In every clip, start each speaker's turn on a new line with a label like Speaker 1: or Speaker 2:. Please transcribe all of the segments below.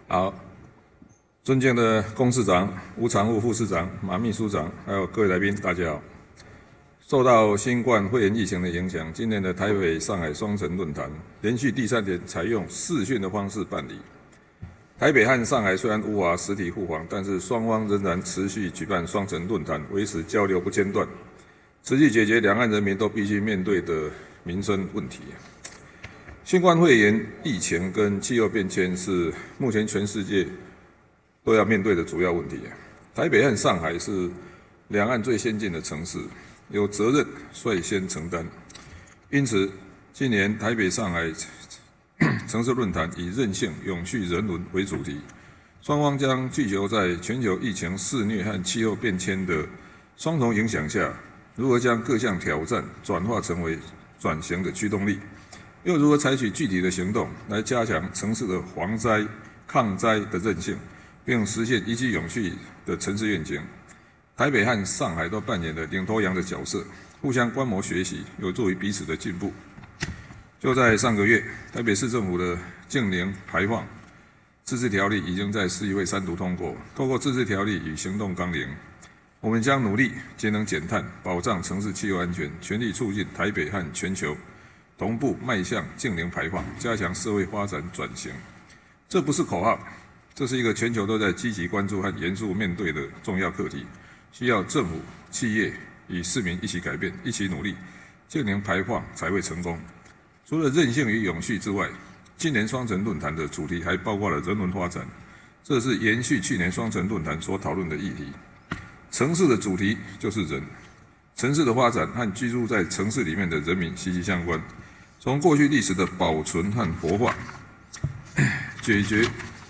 Speaker 1: 好，尊敬的公市长、吴常务副市长、马秘书长，还有各位来宾，大家好。受到新冠肺炎疫情的影响，今年的台北、上海双城论坛连续第3天采用视讯的方式办理。台北和上海虽然无法实体互访，但是双方仍然持续举办双城论坛，维持交流不间断，持续解决两岸人民都必须面对的民生问题。新冠肺炎疫情跟气候变迁是目前全世界都要面对的主要问题。台北和上海是两岸最先进的城市，有责任率先承担。因此，今年台北、上海城市论坛以韧性、永续、人文为主题，双方将聚焦在全球疫情肆虐和气候变迁的双重影响下，如何将各项挑战转化成为转型的驱动力。又如何采取具体的行动来加强城市的防灾、抗灾的韧性，并实现宜居永续的城市愿景？台北和上海都扮演了领头羊的角色，互相观摩学习，有助于彼此的进步。就在上个月，台北市政府的净零排放自治条例已经在市议会3读通过。透过自治条例与行动纲领，我们将努力节能减碳，保障城市气候安全，全力促进台北和全球同步迈向净零排放，加强社会发展转型。这不是口号，这是一个全球都在积极关注和严肃面对的重要课题，需要政府、企业与市民一起改变，一起努力，净零排放才会成功。除了韧性与永续之外，今年双城论坛的主题还包括了人文发展，这是延续去年双城论坛所讨论的议题。城市的主题就是人，城市的发展和居住在城市里面的人民息息相关。从过去历史的保存和活化，解决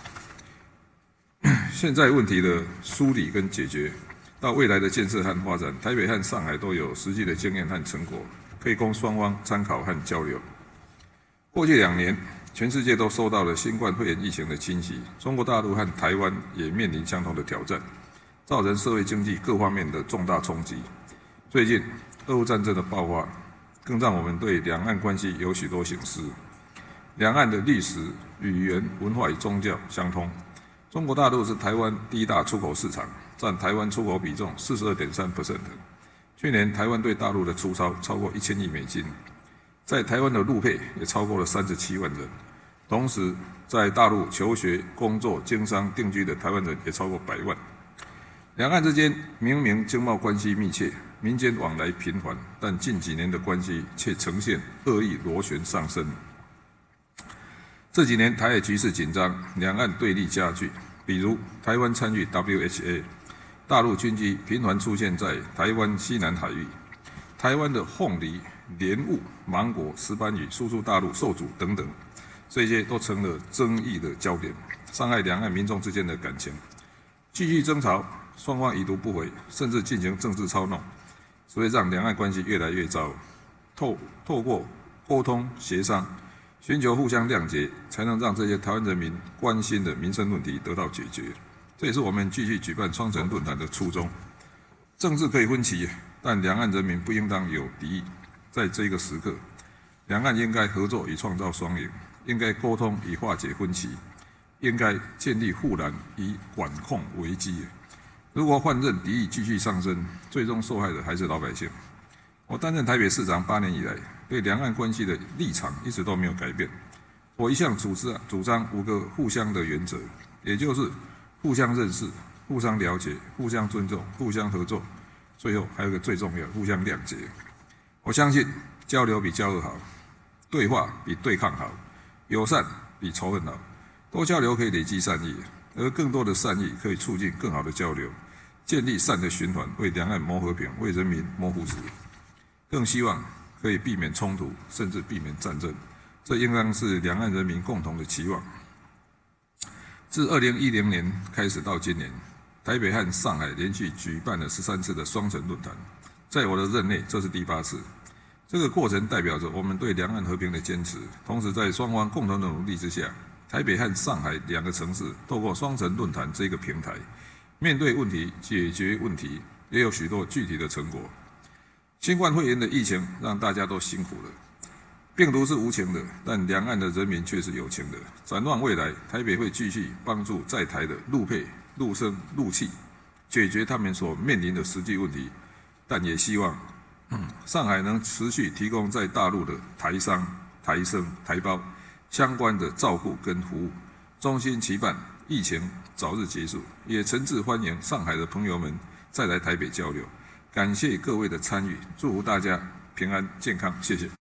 Speaker 1: 现在问题的梳理跟解决，到未来的建设和发展，台北和上海都有实际的经验和成果，可以供双方参考和交流。过去2年，全世界都受到了新冠肺炎疫情的侵袭，中国大陆和台湾也面临相同的挑战，造成社会经济各方面的重大冲击。最近，俄乌战争的爆发，更让我们对两岸关系有许多省思。两岸的历史、语言、文化与宗教相通。中国大陆是台湾第1大出口市场，占台湾出口比重 42.3%。去年台湾对大陆的出超超过1000亿美金，在台湾的陆配也超过了37万人。同时，在大陆求学、工作、经商、定居的台湾人也超过100万。两岸之间明明经贸关系密切，民间往来频繁，但近几年的关系却呈现恶意螺旋上升。这几年台海局势紧张，两岸对立加剧，比如台湾参与 WHA， 大陆军机频繁出现在台湾西南海域，台湾的凤梨、莲雾、芒果、石斑鱼输出大陆受阻等等，这些都成了争议的焦点，伤害两岸民众之间的感情。继续争吵，双方已读不回，甚至进行政治操弄，只会让两岸关系越来越糟。透过沟通协商，寻求互相谅解，才能让这些台湾人民关心的民生问题得到解决。这也是我们继续举办双城论坛的初衷。政治可以分歧，但两岸人民不应当有敌意。在这个时刻，两岸应该合作以创造双赢，应该沟通以化解分歧，应该建立护栏以管控危机。如果换任敌意继续上升，最终受害的还是老百姓。我担任台北市长8年以来，对两岸关系的立场一直都没有改变。我一向主张5个互相的原则，也就是互相认识、互相了解、互相尊重、互相合作，最后还有一个最重要，互相谅解。我相信交流比交恶好，对话比对抗好，友善比仇恨好。多交流可以累积善意，而更多的善意可以促进更好的交流，建立善的循环，为两岸谋和平，为人民谋福祉。更希望可以避免冲突，甚至避免战争，这应当是两岸人民共同的期望。自2010年开始到今年，台北和上海连续举办了13次的双城论坛，在我的任内，这是第8次。这个过程代表着我们对两岸和平的坚持，同时在双方共同的努力之下，台北和上海2个城市透过双城论坛这个平台，面对问题、解决问题，也有许多具体的成果。新冠肺炎的疫情让大家都辛苦了， 病毒是无情的，但两岸的人民却是有情的。展望未来，台北会继续帮助在台的陆配、陆生、陆企，解决他们所面临的实际问题，但也希望上海能持续提供在大陆的台商、台生、台胞相关的照顾跟服务。衷心期盼疫情早日结束，也诚挚欢迎上海的朋友们再来台北交流。感谢各位的参与，祝福大家平安健康，谢谢。